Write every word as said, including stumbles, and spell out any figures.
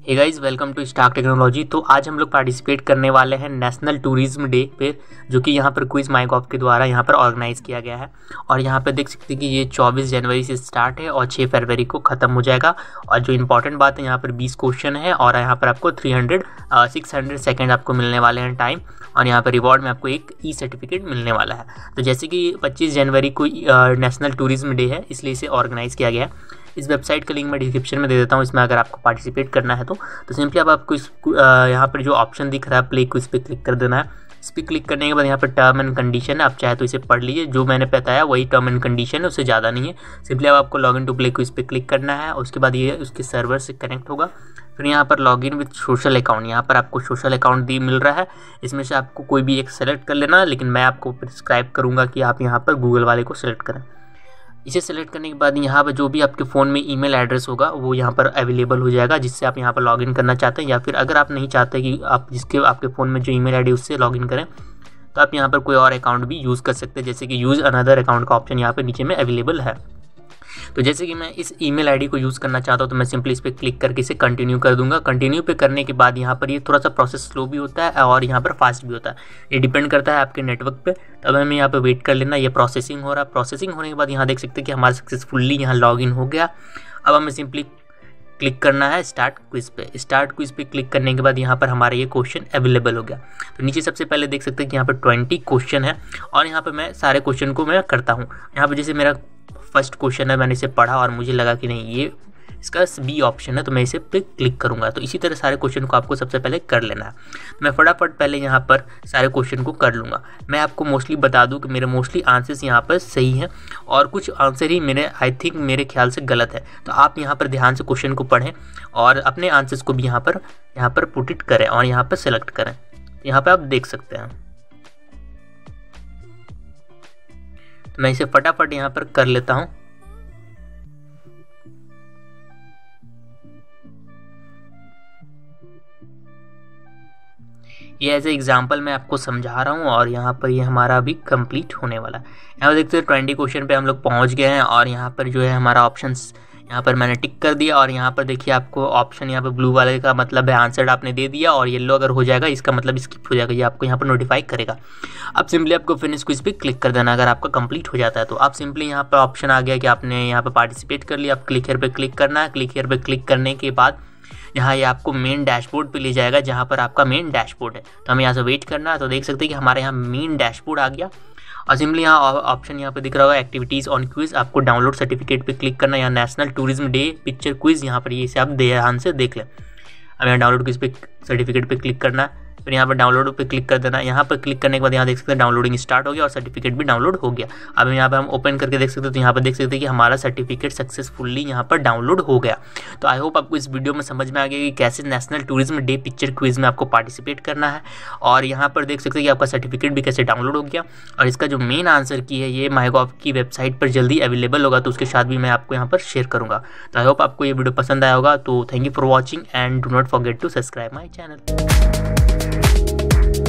Hey guys, welcome to Stark technology. तो आज हम लोग पार्टिसिपेट करने वाले हैं नेशनल टूरिज्म डे पे, जो कि यहाँ पर क्विज माई गॉव के द्वारा यहाँ पर ऑर्गेनाइज किया गया है। और यहाँ पर देख सकते हैं कि ये चौबीस जनवरी से स्टार्ट है और छः फरवरी को ख़त्म हो जाएगा। और जो इंपॉर्टेंट बात है, यहाँ पर बीस क्वेश्चन है और यहाँ पर आपको three hundred six hundred second आपको मिलने वाले हैं टाइम। और यहाँ पर रिवॉर्ड में आपको एक ई सर्टिफिकेट मिलने वाला है। तो जैसे कि पच्चीस जनवरी को नेशनल टूरिज्म डे है, इसलिए इसे ऑर्गेनाइज़ किया गया है। इस वेबसाइट का लिंक मैं डिस्क्रिप्शन में दे देता हूँ। इसमें अगर आपको पार्टिसिपेट करना है तो तो सिंपली अब आपको इस यहाँ पर जो ऑप्शन दिख रहा है प्ले क्विज पे क्लिक कर देना है। इस पर क्लिक करने के बाद यहाँ पर टर्म एंड कंडीशन है, आप चाहे तो इसे पढ़ लीजिए। जो मैंने बताया वही टर्म एंड कंडीशन है, उससे ज़्यादा नहीं है। सिंपली अब आपको लॉगिन टू प्ले क्विज पे क्लिक करना है। उसके बाद ये उसके सर्वर से कनेक्ट होगा। फिर यहाँ पर लॉगिन विद सोशल अकाउंट, यहाँ पर आपको सोशल अकाउंट दी मिल रहा है। इसमें से आपको कोई भी एक सेलेक्ट कर लेना, लेकिन मैं आपको प्रिस्क्राइब करूँगा कि आप यहाँ पर गूगल वाले को सेलेक्ट करें। इसे सेलेक्ट करने के बाद यहाँ पर जो भी आपके फ़ोन में ईमेल एड्रेस होगा वो यहाँ पर अवेलेबल हो जाएगा, जिससे आप यहाँ पर लॉगिन करना चाहते हैं। या फिर अगर आप नहीं चाहते कि आप जिसके आपके फ़ोन में जो ईमेल आईडी उससे लॉगिन करें, तो आप यहाँ पर कोई और अकाउंट भी यूज़ कर सकते हैं, जैसे कि यूज़ अनदर अकाउंट का ऑप्शन यहाँ पर नीचे में अवेलेबल है। तो जैसे कि मैं इस ईमेल आईडी को यूज़ करना चाहता हूँ, तो मैं सिंपली इस पर क्लिक करके इसे कंटिन्यू कर दूंगा। कंटिन्यू पे करने के बाद यहाँ पर ये थोड़ा सा प्रोसेस स्लो भी होता है और यहाँ पर फास्ट भी होता है। ये डिपेंड करता है आपके नेटवर्क पे। तब हमें यहाँ पर वेट कर लेना। ये प्रोसेसिंग हो रहा है। प्रोसेसिंग होने के बाद यहाँ देख सकते हैं कि हमारा सक्सेसफुली यहाँ लॉगिन हो गया। अब हमें सिंपली क्लिक करना है स्टार्ट क्विज पे। स्टार्ट क्विज पे क्लिक करने के बाद यहाँ पर हमारा ये क्वेश्चन अवेलेबल हो गया। तो नीचे सबसे पहले देख सकते हैं कि यहाँ पर ट्वेंटी क्वेश्चन है और यहाँ पर मैं सारे क्वेश्चन को मैं करता हूँ। यहाँ पर जैसे मेरा फर्स्ट क्वेश्चन है, मैंने इसे पढ़ा और मुझे लगा कि नहीं ये इसका बी ऑप्शन है, तो मैं इसे पे क्लिक करूंगा। तो इसी तरह सारे क्वेश्चन को आपको सबसे पहले कर लेना है। मैं फटाफट पहले यहाँ पर सारे क्वेश्चन को कर लूँगा। मैं आपको मोस्टली बता दूँ कि मेरे मोस्टली आंसर्स यहाँ पर सही हैं और कुछ आंसर ही मेरे आई थिंक मेरे ख्याल से गलत है। तो आप यहाँ पर ध्यान से क्वेश्चन को पढ़ें और अपने आंसर्स को भी यहाँ पर यहाँ पर पुट इट करें और यहाँ पर सेलेक्ट करें। यहाँ पर आप देख सकते हैं। तो मैं इसे फटाफट यहाँ पर कर लेता हूँ। ये एज ए एग्जाम्पल मैं आपको समझा रहा हूँ और यहाँ पर ये हमारा अभी कंप्लीट होने वाला है। यहाँ पर देखते हैं ट्वेंटी क्वेश्चन पे हम लोग पहुँच गए हैं और यहाँ पर जो है हमारा ऑप्शंस यहाँ पर मैंने टिक कर दिया। और यहाँ पर देखिए आपको ऑप्शन यहाँ पर ब्लू वाले का मतलब है आंसर आपने दे दिया, और येलो अगर हो जाएगा इसका मतलब स्किप हो जाएगा। ये आपको यहाँ पर नोटिफाई करेगा। अब सिंपली आपको फिनिश क्विज पे क्लिक कर देना अगर आपका कंप्लीट हो जाता है। तो आप सिंपली यहाँ पर ऑप्शन आ गया कि आपने यहाँ पर पार्टिसिपेट कर लिया। आप क्लिक हियर पे क्लिक करना है। क्लिक हियर पे क्लिक करने के बाद यहाँ ये आपको मेन डैशबोर्ड पे ले जाएगा, जहाँ पर आपका मेन डैशबोर्ड है। तो हमें यहाँ से वेट करना है। तो देख सकते हैं कि हमारे यहाँ मेन डैशबोर्ड आ गया और सिंपली यहाँ ऑप्शन यहाँ पे दिख रहा होगा एक्टिविटीज़ ऑन क्विज। आपको डाउनलोड सर्टिफिकेट पे क्लिक करना है। यहाँ national tourism day picture quiz, यहाँ पर ये इसे आप ध्यान से देख लें। अब यहाँ डाउनलोड क्विज पे सर्टिफिकेट पे क्लिक करना है। फिर यहाँ पर डाउनलोड पे क्लिक कर देना। यहाँ पर क्लिक करने के बाद यहाँ देख सकते हैं डाउनलोडिंग स्टार्ट हो गया और सर्टिफिकेट भी डाउनलोड हो गया। अब यहाँ पर हम ओपन करके देख सकते हैं। तो यहाँ पर देख सकते हैं कि हमारा सर्टिफिकेट सक्सेसफुली यहाँ पर डाउनलोड हो गया। तो आई होप आपको इस वीडियो में समझ में आ गया कि कैसे national tourism day picture quiz में आपको पार्टिसिपेट करना है। और यहाँ पर देख सकते हैं कि आपका सर्टिफिकेट भी कैसे डाउनलोड हो गया। और इसका जो मेन आंसर की है ये माई गॉव की वेबसाइट पर जल्दी अवेलेबल होगा, तो उसके साथ भी मैं आपको यहाँ पर शेयर करूँगा। तो आई होप आपको ये वीडियो पसंद आया होगा। तो thank you for watching and do not forget to subscribe my channel.